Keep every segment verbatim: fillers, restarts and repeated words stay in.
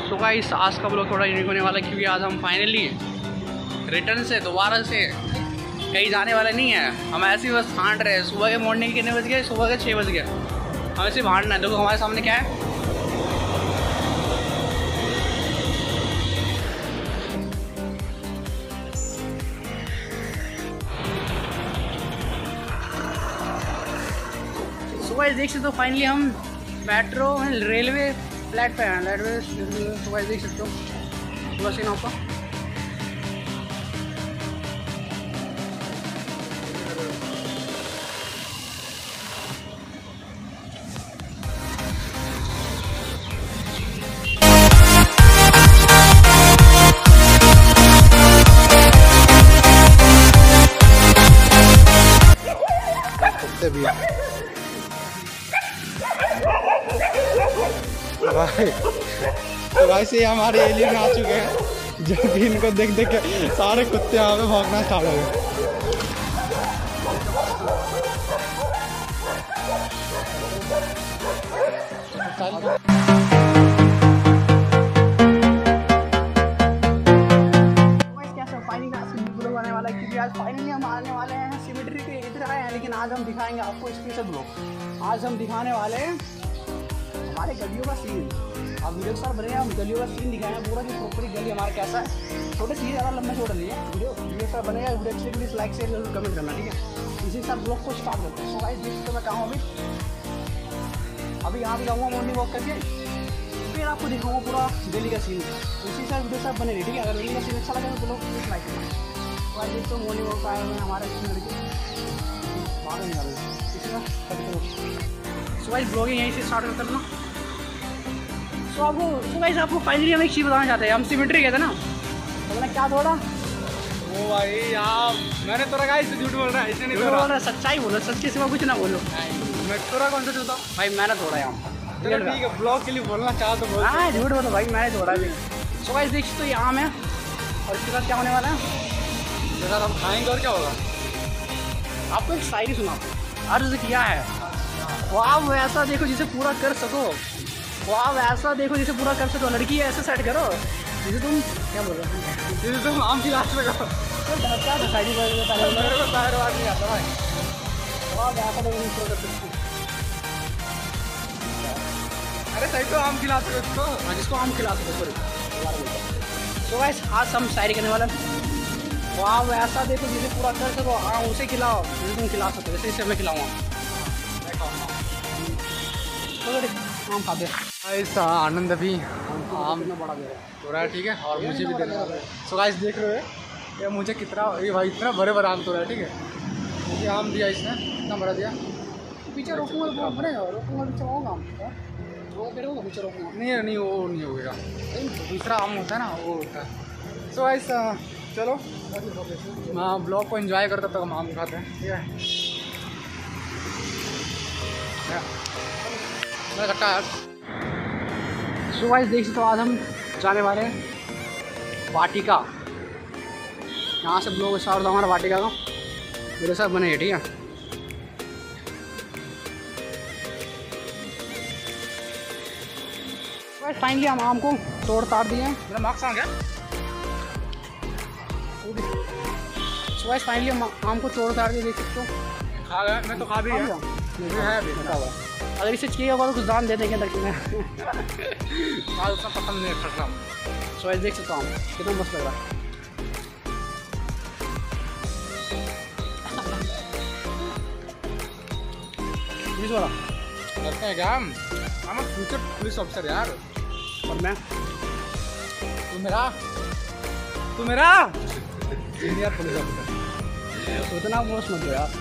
So guys आज का blog थोड़ा यूनिक होने वाला है क्योंकि आज हम फाइनली रिटर्न से दोबारा से कहीं जाने वाले नहीं है। हम ऐसे ही बस हाँट रहे हैं। सुबह के मॉर्निंग कितने बज गए? सुबह के छः बज गए। हमें सिर्फ हाँटना है। देखो हमारे सामने क्या है, सुबह देख सकते हो फाइनली हम मेट्रो रेलवे फ्लैट पे हैं। रेलवे सुबह देख सकते हो सुबह सीन आपका। भी भाई तो भाई से हमारे एलियन आ चुके हैं जो कि इनको देख देख के सारे कुत्ते यहाँ पे भागना स्टार्ट हो गए। क्योंकि आज फाइनली हम आने वाले हैं सिमेट्री के इधर आए हैं, लेकिन आज हम दिखाएंगे आपको स्पेशल ब्लॉग। आज हम दिखाने वाले हैं हमारे गलियों का सीन। आप वीडियो सर बने हम गलियों का सीन दिखाएंगे पूरा कि प्रॉपरी गली हमारा कैसा है। छोटे सीन ज़्यादा लंबे छोटे नहीं है। वीडियो वीडियो सर बनेगा। वीडियो अच्छी प्लीज़ लाइक शेयर जरूर कमेंट करना, ठीक है। इसी साथ ब्लॉग को स्टार्ट करते हैं। सो गाइस देख सकते मैं कहाँ अभी अभी यहाँ पे जाऊँगा मॉर्निंग वॉक करके, फिर आपको दिखाऊँगा पूरा गली का सीन। उसी साथ वीडियो सब बने, ठीक है। अगर गली का सीन अच्छा लगे तो ब्लॉग प्लीज़ लाइक करना। तो आज तो मॉर्निंग वॉक आए हुए हमारे लड़के बाहर नहीं आ रहे इसी सुबह ब्लॉगिंग यहीं से स्टार्ट करते ना। सो आपको सो गाइस आपको फाइनली हम एक चीज़ बताना चाहते हैं। हम सिमेट्री गए थे ना, तो मैंने क्या थोड़ा ओ भाई यार मैंने तो रखा इससे झूठ बोल रहा है, इससे नहीं बोल रहा। सच्चाई बोलो, सच के सिवा कुछ ना बोलो। मैं तोरा कौन सा झूठा भाई? मैंने थोड़ा यहाँ ठीक है ब्लॉग के लिए बोलना चाहो तो बोल। हाँ झूठ बोलो भाई, मैंने थोड़ा भी। सो गाइस देख तो ये आम है और इसके बाद क्या होने वाला है जैसा हम खाएंगे और क्या होगा। आपको एक शायरी सुना अर्ज किया है, वाह वैसा देखो जिसे पूरा कर सको, वाह वैसा देखो जिसे पूरा कर सको। लड़की ऐसे सेट करो जिसे तुम क्या बोल रहे हो, जिसे तुम आम की लास्ट में करो। क्या था शायरी मेरे को शायर बात नहीं आता भाई। वाह वैसा देखो जिसे पूरा कर सकते। अरे सही तो आम खिला सको इसको, जिसको आम खिला सको। सॉरी तो गाइस आज हम शायरी करने वाले हैं। वाह वैसा देखो जिसे पूरा कर सको, हाँ उसे खिलाओ जिसे तुम खिला सको। जैसे इसे मैं खिलाऊंगा, मैं खाऊंगा आम खाते ऐसा आनंद अभी आम कितना बड़ा दे हो रहा है, ठीक है। और मुझे भी देना है। सो गाइस देख रहे हो ये मुझे कितना ये भाई इतना बड़े बड़े आम तो रहा है, ठीक है। मुझे आम दिया इसने, कितना बड़ा दिया। पीछे रोकूंगा तो बनेगा, रोकूंगा पीछे होगा आम वो करेगा पीछे रोकूंगा। नहीं नहीं वो नहीं होगा, दूसरा आम होता है ना वो होता है। सो गाइस चलो हाँ ब्लॉग को एंजॉय करते तक हम आम खाते हैं, ठीक है। मैं कट्टा यार। सो गाइस देख सकते हो आज हम जाने वाले हैं वाटिका। यहाँ से ब्लॉग स्टार्ट होता हमारा वाटिका का। मेरे साथ बने, ठीक है। गाइस फाइनली हम आम को तोड़ ताड़ दिए हैं। मेरा मार्क्स आ गया। सो गाइस फाइनली हम आम को तोड़ ताड़ दिए, देख सकते हो। खा गया मैं तो खा भी गया, मुझे है अभी बता हुआ। अगर इसे चाहिए होगा तो कुछ दान दे देंगे अंदर में। आज उतना पसंद नहीं खट रहा। सो गाइस देख सकता हूँ कितना मस्त लग रहा है। पुलिस वाला करते हैं क्या हम? हम फ्यूचर पुलिस ऑफिसर यार। और मैं तू मेरा तू मेरा सीनियर पुलिस ऑफिसर। उतना बोस मत दो यार।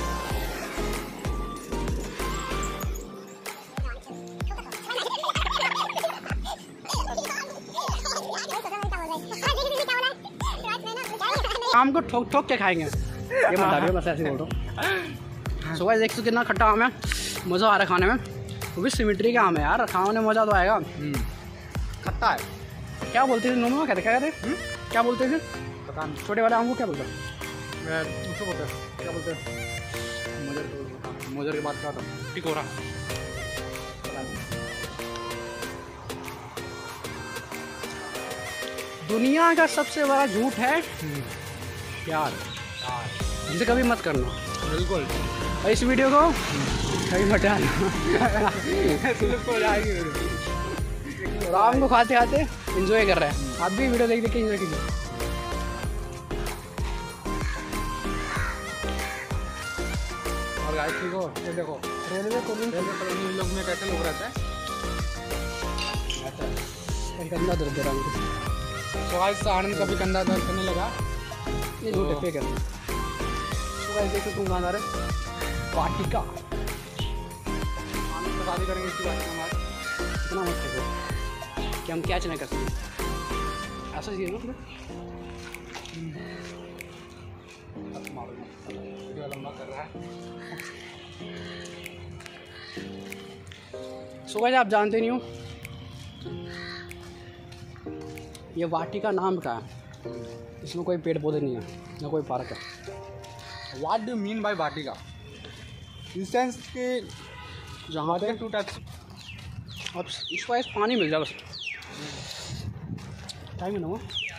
आम को ठोक ठोक के खाएंगे ये बता रही हो, बस ऐसे बोल रहा हूँ। सो गाइस देख सकते कितना खट्टा आम है, मज़ा आ रहा है खाने में। वो भी सिमेट्री का आम है यार, खाने में मज़ा तो आएगा। खट्टा है। क्या बोलते थे नोनो कहते क्या कहते क्या बोलते थे पता नहीं। छोटे वाले आम को क्या बोलते हैं? मैं उसको बोलते हैं क्या बोलते हैं? मोजर मोजर के बाद क्या था टिकोरा। दुनिया का सबसे बड़ा झूठ है प्यार, जिसे कभी मत करना। बिल्कुल। और इस वीडियो को कभी मत डालना। राम को खाते खाते एंजॉय कर रहे हैं, आप भी वीडियो देख देख के एंजॉय कीजिए। और गाइस देखो, ये देखो रेलवे रेलवे कॉलोनी लोग में कैसे लोग रहते हैं। कंधा दर्द दे रहा हूँ। तो आज आनंद का भी कंधा दर्द करने लगा। ये झूठे फेंक है। तो गाइस देखो तुम कहाँ जा रहे हो? वाटिका। आनंद से शादी करेंगे इसकी बात हमारे। इतना मत फेंको कि हम कैच नहीं कर सकते। ऐसा चाहिए ना मारो वीडियो लंबा कर रहा है। सो गाइस आप जानते नहीं हो ये वाटिका नाम का है, इसमें कोई पेड़ पौधे नहीं है ना कोई पार्क है। व्हाट डू मीन बाय वाटिका? इन सेंस के जहाँ पे टू टाइप्स। अब इसको ऐसे पानी मिल जाएगा टाइम है ना वो